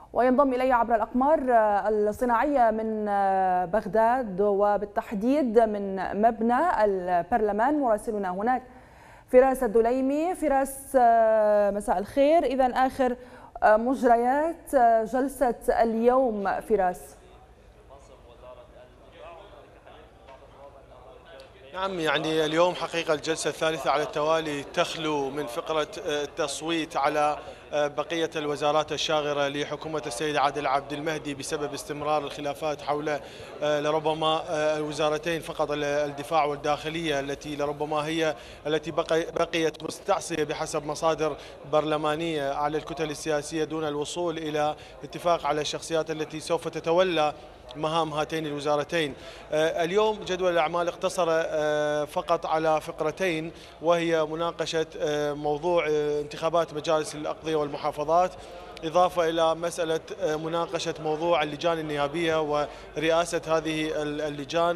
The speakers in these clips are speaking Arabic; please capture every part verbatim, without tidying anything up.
وينضم إلي عبر الأقمار الصناعية من بغداد وبالتحديد من مبنى البرلمان مراسلنا هناك فراس الدليمي. فراس، مساء الخير. إذا آخر مجريات جلسة اليوم فراس. نعم، يعني اليوم حقيقة الجلسة الثالثة على التوالي تخلو من فقرة التصويت على بقية الوزارات الشاغرة لحكومة السيد عادل عبد المهدي بسبب استمرار الخلافات حول لربما الوزارتين فقط، الدفاع والداخلية، التي لربما هي التي بقيت مستعصية بحسب مصادر برلمانية على الكتل السياسية دون الوصول إلى اتفاق على الشخصيات التي سوف تتولى مهام هاتين الوزارتين. اليوم جدول الأعمال اقتصر فقط على فقرتين، وهي مناقشة موضوع انتخابات مجالس الأقضية والمحافظات، إضافة إلى مسألة مناقشة موضوع اللجان النيابية ورئاسة هذه اللجان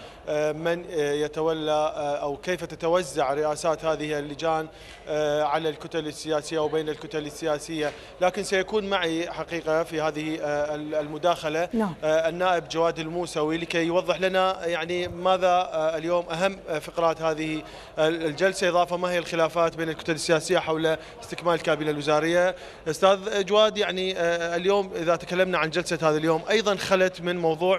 ومن يتولى أو كيف تتوزع رئاسات هذه اللجان على الكتل السياسية وبين الكتل السياسية. لكن سيكون معي حقيقة في هذه المداخلة النائب جواد الموسوي لكي يوضح لنا يعني ماذا اليوم أهم فقرات هذه الجلسة، إضافة ما هي الخلافات بين الكتل السياسية حول استكمال الكابينة الوزارية. أستاذ جواد، يعني اليوم إذا تكلمنا عن جلسة هذا اليوم أيضا خلت من موضوع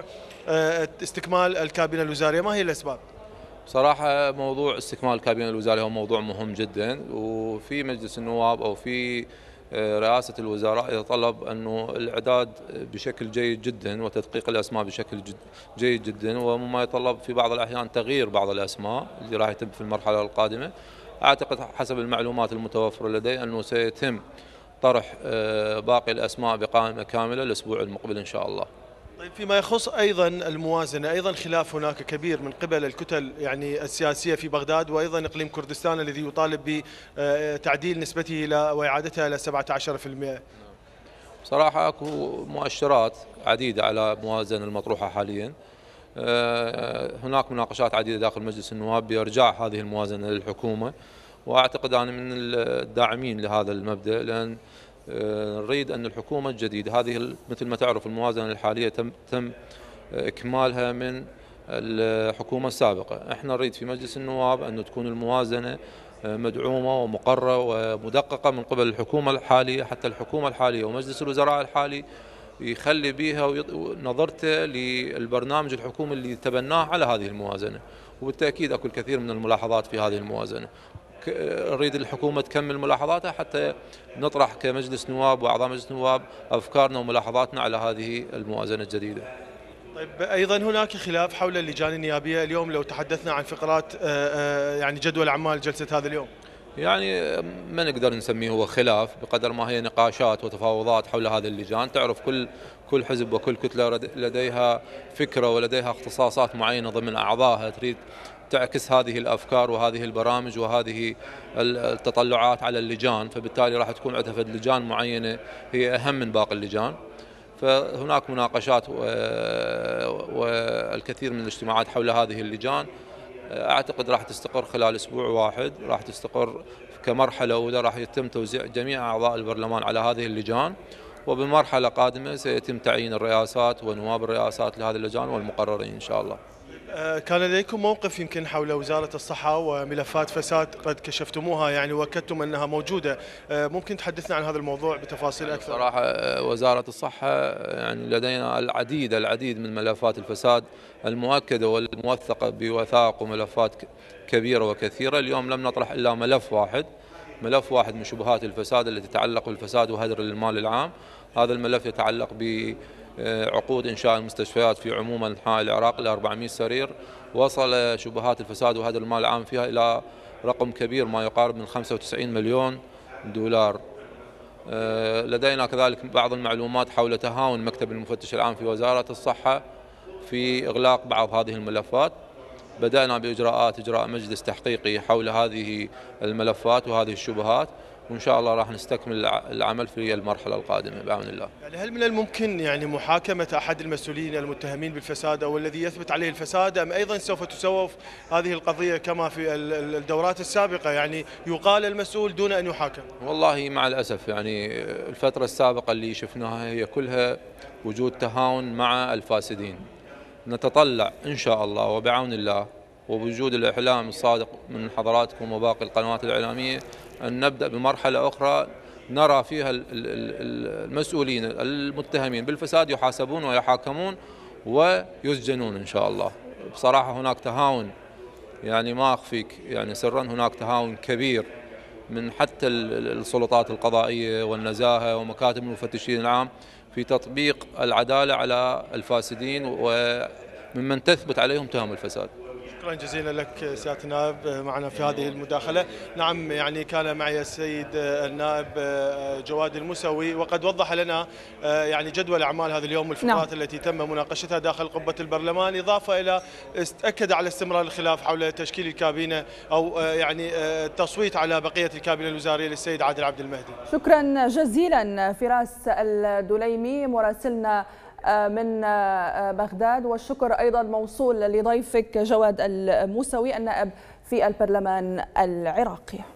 استكمال الكابينة الوزارية، ما هي الأسباب؟ صراحة موضوع استكمال الكابينة الوزارية هو موضوع مهم جدا، وفي مجلس النواب أو في رئاسة الوزراء يتطلب أنه الإعداد بشكل جيد جدا وتدقيق الأسماء بشكل جيد جدا، ومما يتطلب في بعض الأحيان تغيير بعض الأسماء اللي راح يتم في المرحلة القادمة. أعتقد حسب المعلومات المتوفرة لدي أنه سيتم طرح باقي الأسماء بقائمة كاملة الأسبوع المقبل إن شاء الله. طيب، فيما يخص أيضا الموازنة، أيضا خلاف هناك كبير من قبل الكتل يعني السياسية في بغداد وأيضا إقليم كردستان الذي يطالب بتعديل نسبته إلى وإعادتها إلى سبعة عشر بالمئة. صراحة أكو مؤشرات عديدة على موازنة المطروحة حاليا. هناك مناقشات عديدة داخل مجلس النواب بإرجاع هذه الموازنة للحكومة، وأعتقد أنا من الداعمين لهذا المبدأ، لأن نريد أن الحكومة الجديدة هذه مثل ما تعرف الموازنة الحالية تم تم إكمالها من الحكومة السابقة. احنا نريد في مجلس النواب أن تكون الموازنة مدعومة ومقررة ومدققة من قبل الحكومة الحالية، حتى الحكومة الحالية ومجلس الوزراء الحالي يخلي بها نظرته للبرنامج الحكومي اللي تبناه على هذه الموازنة. وبالتأكيد أكو الكثير من الملاحظات في هذه الموازنة، نريد الحكومة تكمل ملاحظاتها حتى نطرح كمجلس نواب وأعضاء مجلس نواب أفكارنا وملاحظاتنا على هذه الموازنة الجديدة. طيب، أيضا هناك خلاف حول اللجان النيابية. اليوم لو تحدثنا عن فقرات يعني جدول أعمال جلسة هذا اليوم، يعني ما نقدر نسميه هو خلاف بقدر ما هي نقاشات وتفاوضات حول هذه اللجان. تعرف كل كل حزب وكل كتلة لديها فكرة ولديها اختصاصات معينة ضمن أعضائها تريد تعكس هذه الأفكار وهذه البرامج وهذه التطلعات على اللجان، فبالتالي راح تكون عندها لجان معينة هي أهم من باقي اللجان. فهناك مناقشات والكثير من الاجتماعات حول هذه اللجان. أعتقد راح تستقر خلال أسبوع واحد، راح تستقر كمرحلة أولى، راح يتم توزيع جميع أعضاء البرلمان على هذه اللجان، وبمرحلة قادمة سيتم تعيين الرئاسات ونواب الرئاسات لهذه اللجان والمقررين إن شاء الله. كان لديكم موقف يمكن حول وزارة الصحة وملفات فساد قد كشفتموها يعني وأكدتم أنها موجودة، ممكن تحدثنا عن هذا الموضوع بتفاصيل أكثر؟ صراحة وزارة الصحة يعني لدينا العديد العديد من ملفات الفساد المؤكدة والموثقة بوثائق وملفات كبيرة وكثيرة. اليوم لم نطرح إلا ملف واحد، ملف واحد من شبهات الفساد التي تتعلق بالفساد وهدر المال العام. هذا الملف يتعلق ب عقود إنشاء المستشفيات في عموم أنحاء العراق إلى أربعمئة سرير. وصل شبهات الفساد وهذا المال العام فيها إلى رقم كبير ما يقارب من خمسة وتسعين مليون دولار. لدينا كذلك بعض المعلومات حول تهاون مكتب المفتش العام في وزارة الصحة في إغلاق بعض هذه الملفات. بدأنا بإجراءات إجراء مجلس تحقيقي حول هذه الملفات وهذه الشبهات، وإن شاء الله راح نستكمل العمل في المرحلة القادمة بعون الله. يعني هل من الممكن يعني محاكمة أحد المسؤولين المتهمين بالفساد أو الذي يثبت عليه الفساد، أم أيضا سوف تسوف هذه القضية كما في الدورات السابقة، يعني يقال المسؤول دون أن يحاكم؟ والله مع الأسف يعني الفترة السابقة اللي شفناها هي كلها وجود تهاون مع الفاسدين. نتطلع إن شاء الله وبعون الله وبوجود الإعلام الصادق من حضراتكم وباقي القنوات الإعلامية أن نبدأ بمرحلة أخرى نرى فيها المسؤولين المتهمين بالفساد يحاسبون ويحاكمون ويسجنون إن شاء الله. بصراحة هناك تهاون، يعني ما أخفيك يعني سرا هناك تهاون كبير من حتى السلطات القضائية والنزاهة ومكاتب المفتشين العام في تطبيق العدالة على الفاسدين وممن تثبت عليهم تهم الفساد. شكرا جزيلا لك سيادة النائب معنا في هذه المداخلة. نعم يعني كان معي السيد النائب جواد الموسوي وقد وضح لنا يعني جدول أعمال هذا اليوم والفقرات نعم. التي تم مناقشتها داخل قبة البرلمان، إضافة إلى أكد على استمرار الخلاف حول تشكيل الكابينة أو يعني التصويت على بقية الكابينة الوزارية للسيد عادل عبد المهدي. شكرا جزيلا فراس الدليمي مراسلنا من بغداد، والشكر أيضا موصول لضيفك جواد الموسوي النائب في البرلمان العراقي.